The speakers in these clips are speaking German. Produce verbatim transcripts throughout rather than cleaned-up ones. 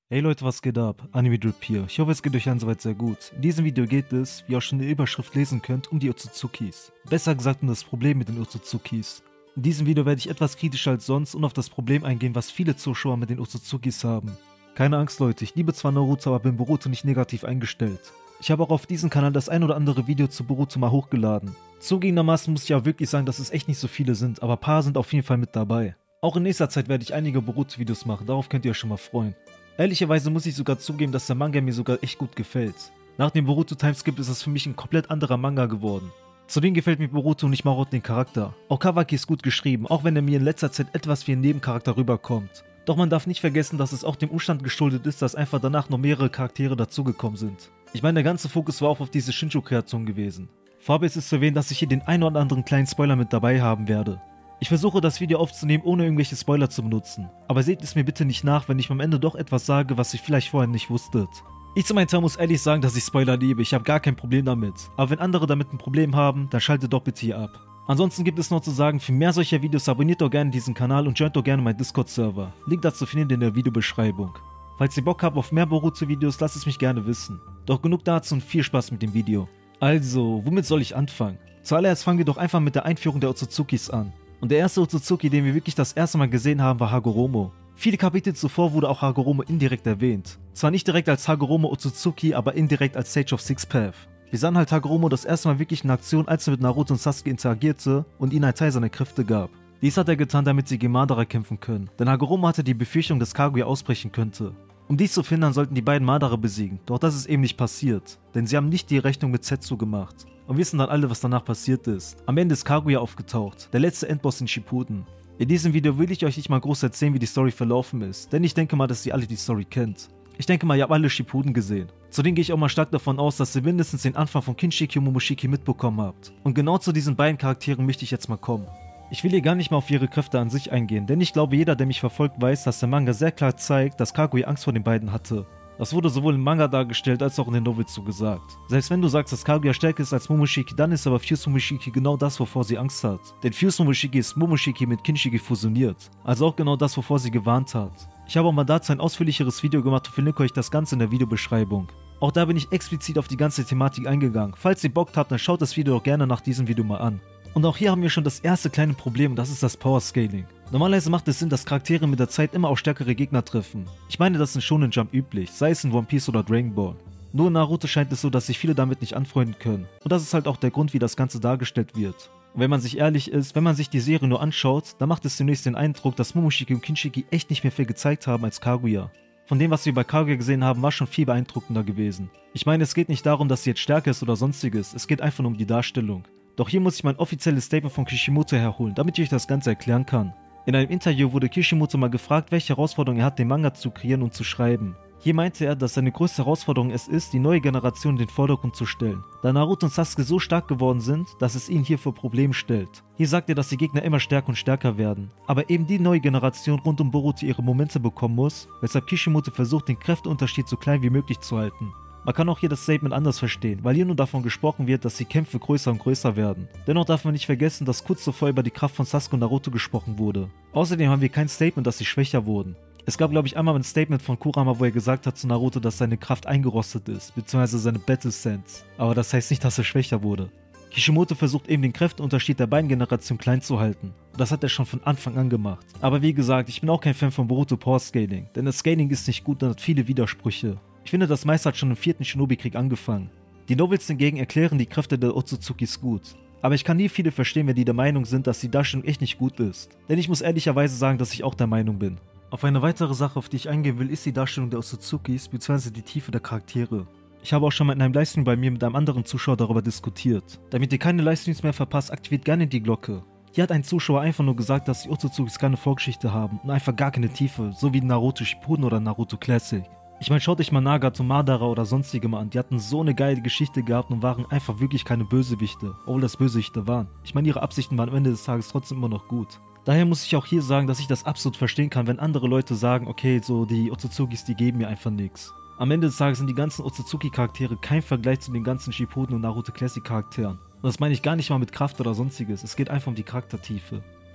Hey Leute, was geht ab? Anime Drip hier. Ich hoffe, es geht euch allen soweit sehr gut. In diesem Video geht es, wie ihr auch schon in der Überschrift lesen könnt, um die Otsuzukis. Besser gesagt um das Problem mit den Otsuzukis. In diesem Video werde ich etwas kritischer als sonst und auf das Problem eingehen, was viele Zuschauer mit den Otsuzukis haben. Keine Angst Leute, ich liebe zwar Naruto, aber bin Boruto nicht negativ eingestellt. Ich habe auch auf diesem Kanal das ein oder andere Video zu Boruto mal hochgeladen. Zugegebenermaßen muss ich ja wirklich sagen, dass es echt nicht so viele sind, aber ein paar sind auf jeden Fall mit dabei. Auch in nächster Zeit werde ich einige Boruto-Videos machen, darauf könnt ihr euch schon mal freuen. Ehrlicherweise muss ich sogar zugeben, dass der Manga mir sogar echt gut gefällt. Nach dem Boruto Timeskip ist es für mich ein komplett anderer Manga geworden. Zudem gefällt mir Boruto und ich mag auch den Charakter. Auch Kawaki ist gut geschrieben, auch wenn er mir in letzter Zeit etwas wie ein Nebencharakter rüberkommt. Doch man darf nicht vergessen, dass es auch dem Umstand geschuldet ist, dass einfach danach noch mehrere Charaktere dazugekommen sind. Ich meine, der ganze Fokus war auch auf diese Shinjo-Kreation gewesen. Vorab ist es zu erwähnen, dass ich hier den ein oder anderen kleinen Spoiler mit dabei haben werde. Ich versuche das Video aufzunehmen, ohne irgendwelche Spoiler zu benutzen. Aber seht es mir bitte nicht nach, wenn ich am Ende doch etwas sage, was ihr vielleicht vorher nicht wusstet. Ich zu meinem Teil muss ehrlich sagen, dass ich Spoiler liebe, ich habe gar kein Problem damit. Aber wenn andere damit ein Problem haben, dann schaltet doch bitte hier ab. Ansonsten gibt es noch zu sagen, für mehr solcher Videos abonniert doch gerne diesen Kanal und joint doch gerne meinen Discord-Server. Link dazu findet ihr in der Videobeschreibung. Falls ihr Bock habt auf mehr Boruto-Videos, lasst es mich gerne wissen. Doch genug dazu und viel Spaß mit dem Video. Also, womit soll ich anfangen? Zuallererst fangen wir doch einfach mit der Einführung der Otsuzukis an. Und der erste Otsutsuki, den wir wirklich das erste Mal gesehen haben, war Hagoromo. Viele Kapitel zuvor wurde auch Hagoromo indirekt erwähnt. Zwar nicht direkt als Hagoromo Otsutsuki, aber indirekt als Sage of Six Path. Wir sahen halt Hagoromo das erste Mal wirklich in Aktion, als er mit Naruto und Sasuke interagierte und ihnen einen Teil seiner Kräfte gab. Dies hat er getan, damit sie gegen Madara kämpfen können, denn Hagoromo hatte die Befürchtung, dass Kaguya ausbrechen könnte. Um dies zu verhindern, sollten die beiden Madara besiegen, doch das ist eben nicht passiert, denn sie haben nicht die Rechnung mit Zetsu gemacht. Und wissen dann alle, was danach passiert ist. Am Ende ist Kaguya aufgetaucht, der letzte Endboss in Shippuden. In diesem Video will ich euch nicht mal groß erzählen, wie die Story verlaufen ist, denn ich denke mal, dass ihr alle die Story kennt. Ich denke mal, ihr habt alle Shippuden gesehen. Zudem gehe ich auch mal stark davon aus, dass ihr mindestens den Anfang von Kinshiki und Momoshiki mitbekommen habt. Und genau zu diesen beiden Charakteren möchte ich jetzt mal kommen. Ich will hier gar nicht mal auf ihre Kräfte an sich eingehen, denn ich glaube, jeder, der mich verfolgt, weiß, dass der Manga sehr klar zeigt, dass Kaguya Angst vor den beiden hatte. Das wurde sowohl im Manga dargestellt, als auch in den Novels so gesagt. Selbst wenn du sagst, dass Kaguya stärker ist als Momoshiki, dann ist aber Fuse Momoshiki genau das, wovor sie Angst hat. Denn Fuse Momoshiki ist Momoshiki mit Kinshiki fusioniert. Also auch genau das, wovor sie gewarnt hat. Ich habe auch mal dazu ein ausführlicheres Video gemacht und verlinke euch das Ganze in der Videobeschreibung. Auch da bin ich explizit auf die ganze Thematik eingegangen. Falls ihr Bock habt, dann schaut das Video doch gerne nach diesem Video mal an. Und auch hier haben wir schon das erste kleine Problem und das ist das Power Scaling. Normalerweise macht es Sinn, dass Charaktere mit der Zeit immer auch stärkere Gegner treffen. Ich meine, das ist in Shonen Jump üblich, sei es in One Piece oder Dragon Ball. Nur in Naruto scheint es so, dass sich viele damit nicht anfreunden können. Und das ist halt auch der Grund, wie das Ganze dargestellt wird. Und wenn man sich ehrlich ist, wenn man sich die Serie nur anschaut, dann macht es zunächst den Eindruck, dass Momoshiki und Kinshiki echt nicht mehr viel gezeigt haben als Kaguya. Von dem, was wir bei Kaguya gesehen haben, war schon viel beeindruckender gewesen. Ich meine, es geht nicht darum, dass sie jetzt stärker ist oder sonstiges, es geht einfach nur um die Darstellung. Doch hier muss ich mein offizielles Statement von Kishimoto herholen, damit ich euch das Ganze erklären kann. In einem Interview wurde Kishimoto mal gefragt, welche Herausforderung er hat, den Manga zu kreieren und zu schreiben. Hier meinte er, dass seine größte Herausforderung es ist, die neue Generation in den Vordergrund zu stellen, da Naruto und Sasuke so stark geworden sind, dass es ihn hier vor Probleme stellt. Hier sagt er, dass die Gegner immer stärker und stärker werden, aber eben die neue Generation rund um Boruto ihre Momente bekommen muss, weshalb Kishimoto versucht, den Kräfteunterschied so klein wie möglich zu halten. Man kann auch hier das Statement anders verstehen, weil hier nur davon gesprochen wird, dass die Kämpfe größer und größer werden. Dennoch darf man nicht vergessen, dass kurz zuvor über die Kraft von Sasuke und Naruto gesprochen wurde. Außerdem haben wir kein Statement, dass sie schwächer wurden. Es gab, glaube ich, einmal ein Statement von Kurama, wo er gesagt hat zu Naruto, dass seine Kraft eingerostet ist, beziehungsweise seine Battle Sense. Aber das heißt nicht, dass er schwächer wurde. Kishimoto versucht eben den Kräfteunterschied der beiden Generationen klein zu halten. Und das hat er schon von Anfang an gemacht. Aber wie gesagt, ich bin auch kein Fan von Boruto Power Scaling, denn das Scaling ist nicht gut und hat viele Widersprüche. Ich finde, das meiste hat schon im vierten Shinobi-Krieg angefangen. Die Novels hingegen erklären die Kräfte der Otsuzukis gut. Aber ich kann nie viele verstehen, wenn die der Meinung sind, dass die Darstellung echt nicht gut ist. Denn ich muss ehrlicherweise sagen, dass ich auch der Meinung bin. Auf eine weitere Sache, auf die ich eingehen will, ist die Darstellung der Otsuzukis bzw. die Tiefe der Charaktere. Ich habe auch schon mal in einem Livestream bei mir mit einem anderen Zuschauer darüber diskutiert. Damit ihr keine Livestreams mehr verpasst, aktiviert gerne die Glocke. Hier hat ein Zuschauer einfach nur gesagt, dass die Otsuzukis keine Vorgeschichte haben und einfach gar keine Tiefe, so wie Naruto Shippuden oder Naruto Classic. Ich meine, schaut euch mal Nagato, Madara oder sonstige mal an, die hatten so eine geile Geschichte gehabt und waren einfach wirklich keine Bösewichte, obwohl das Bösewichte waren. Ich meine, ihre Absichten waren am Ende des Tages trotzdem immer noch gut. Daher muss ich auch hier sagen, dass ich das absolut verstehen kann, wenn andere Leute sagen, okay, so die Otsuzukis, die geben mir einfach nichts. Am Ende des Tages sind die ganzen Otsutsuki-Charaktere kein Vergleich zu den ganzen Shippuden und Naruto Classic Charakteren. Und das meine ich gar nicht mal mit Kraft oder sonstiges, es geht einfach um die Charaktertiefe.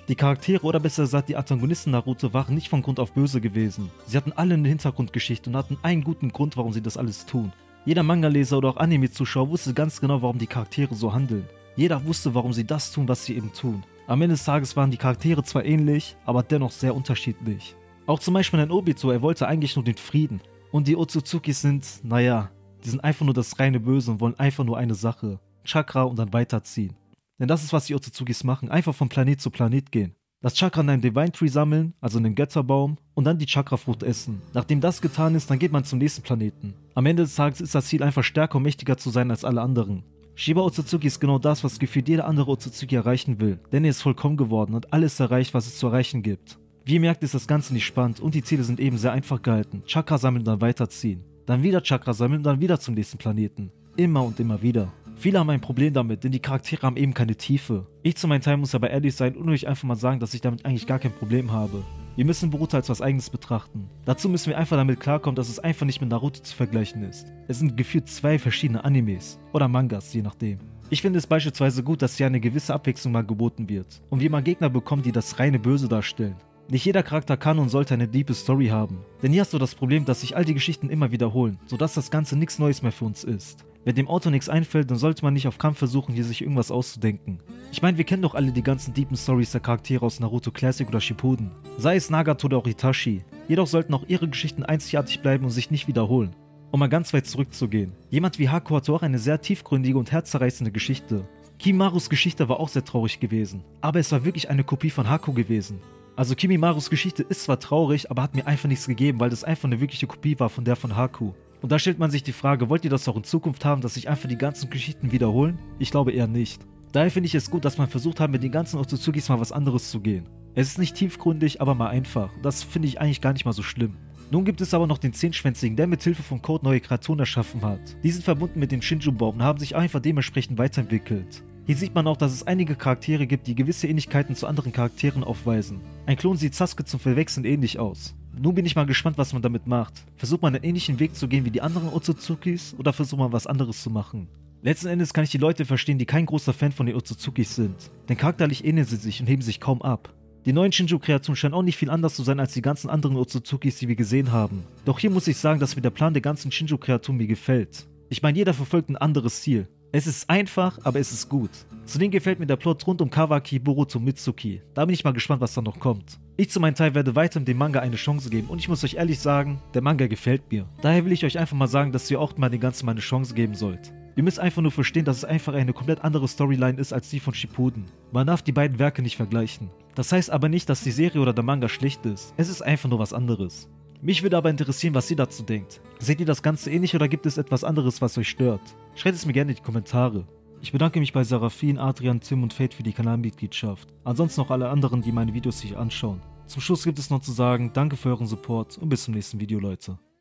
Die Charaktere oder besser gesagt die Antagonisten Naruto waren nicht von Grund auf böse gewesen. Sie hatten alle eine Hintergrundgeschichte und hatten einen guten Grund, warum sie das alles tun. Jeder Manga-Leser oder auch Anime-Zuschauer wusste ganz genau, warum die Charaktere so handeln. Jeder wusste, warum sie das tun, was sie eben tun. Am Ende des Tages waren die Charaktere zwar ähnlich, aber dennoch sehr unterschiedlich. Auch zum Beispiel ein Obito, er wollte eigentlich nur den Frieden. Und die Otsuzukis sind, naja, die sind einfach nur das reine Böse und wollen einfach nur eine Sache. Chakra und dann weiterziehen. Denn das ist, was die Otsuzukis machen, einfach von Planet zu Planet gehen. Das Chakra in einem Divine Tree sammeln, also in einem Götterbaum, und dann die Chakrafrucht essen. Nachdem das getan ist, dann geht man zum nächsten Planeten. Am Ende des Tages ist das Ziel einfach stärker und mächtiger zu sein als alle anderen. Shiba Otsutsuki ist genau das, was gefühlt jeder andere Otsutsuki erreichen will, denn er ist vollkommen geworden und alles erreicht, was es zu erreichen gibt. Wie ihr merkt, ist das Ganze nicht spannend und die Ziele sind eben sehr einfach gehalten. Chakra sammeln und dann weiterziehen. Dann wieder Chakra sammeln und dann wieder zum nächsten Planeten. Immer und immer wieder. Viele haben ein Problem damit, denn die Charaktere haben eben keine Tiefe. Ich zu meinem Teil muss aber ehrlich sein und euch einfach mal sagen, dass ich damit eigentlich gar kein Problem habe. Wir müssen Boruto als was Eigenes betrachten. Dazu müssen wir einfach damit klarkommen, dass es einfach nicht mit Naruto zu vergleichen ist. Es sind gefühlt zwei verschiedene Animes oder Mangas, je nachdem. Ich finde es beispielsweise gut, dass hier eine gewisse Abwechslung mal geboten wird und wir mal Gegner bekommen, die das reine Böse darstellen. Nicht jeder Charakter kann und sollte eine tiefe Story haben. Denn hier hast du das Problem, dass sich all die Geschichten immer wiederholen, sodass das Ganze nichts Neues mehr für uns ist. Wenn dem Autor nichts einfällt, dann sollte man nicht auf Kampf versuchen, hier sich irgendwas auszudenken. Ich meine, wir kennen doch alle die ganzen deepen Stories der Charaktere aus Naruto Classic oder Shippuden. Sei es Nagato oder auch Itachi. Jedoch sollten auch ihre Geschichten einzigartig bleiben und sich nicht wiederholen. Um mal ganz weit zurückzugehen. Jemand wie Haku hatte auch eine sehr tiefgründige und herzzerreißende Geschichte. Kimarus Geschichte war auch sehr traurig gewesen. Aber es war wirklich eine Kopie von Haku gewesen. Also Kimimarus Geschichte ist zwar traurig, aber hat mir einfach nichts gegeben, weil das einfach eine wirkliche Kopie war von der von Haku. Und da stellt man sich die Frage, wollt ihr das auch in Zukunft haben, dass sich einfach die ganzen Geschichten wiederholen? Ich glaube eher nicht. Daher finde ich es gut, dass man versucht hat, mit den ganzen Otsuzukis mal was anderes zu gehen. Es ist nicht tiefgründig, aber mal einfach. Das finde ich eigentlich gar nicht mal so schlimm. Nun gibt es aber noch den Zehnschwänzigen, der mit Hilfe von Code neue Kreaturen erschaffen hat. Die sind verbunden mit dem Shinju-Baum und haben sich einfach dementsprechend weiterentwickelt. Hier sieht man auch, dass es einige Charaktere gibt, die gewisse Ähnlichkeiten zu anderen Charakteren aufweisen. Ein Klon sieht Sasuke zum Verwechseln ähnlich aus. Nun bin ich mal gespannt, was man damit macht. Versucht man einen ähnlichen Weg zu gehen wie die anderen Otsuzukis oder versucht man was anderes zu machen? Letzten Endes kann ich die Leute verstehen, die kein großer Fan von den Otsuzukis sind. Denn charakterlich ähneln sie sich und heben sich kaum ab. Die neuen Shinju-Kreaturen scheinen auch nicht viel anders zu sein als die ganzen anderen Otsuzukis, die wir gesehen haben. Doch hier muss ich sagen, dass mir der Plan der ganzen Shinju-Kreaturen mir gefällt. Ich meine, jeder verfolgt ein anderes Ziel. Es ist einfach, aber es ist gut. Zudem gefällt mir der Plot rund um Kawaki, Boruto und Mitsuki. Da bin ich mal gespannt, was da noch kommt. Ich zu meinem Teil werde weiterhin dem Manga eine Chance geben und ich muss euch ehrlich sagen, der Manga gefällt mir. Daher will ich euch einfach mal sagen, dass ihr auch mal den Ganzen mal eine Chance geben sollt. Ihr müsst einfach nur verstehen, dass es einfach eine komplett andere Storyline ist als die von Shippuden. Man darf die beiden Werke nicht vergleichen. Das heißt aber nicht, dass die Serie oder der Manga schlecht ist. Es ist einfach nur was anderes. Mich würde aber interessieren, was ihr dazu denkt. Seht ihr das Ganze ähnlich oder gibt es etwas anderes, was euch stört? Schreibt es mir gerne in die Kommentare. Ich bedanke mich bei Seraphin, Adrian, Tim und Fate für die Kanalmitgliedschaft. Ansonsten auch alle anderen, die meine Videos sich anschauen. Zum Schluss gibt es noch zu sagen, danke für euren Support und bis zum nächsten Video, Leute.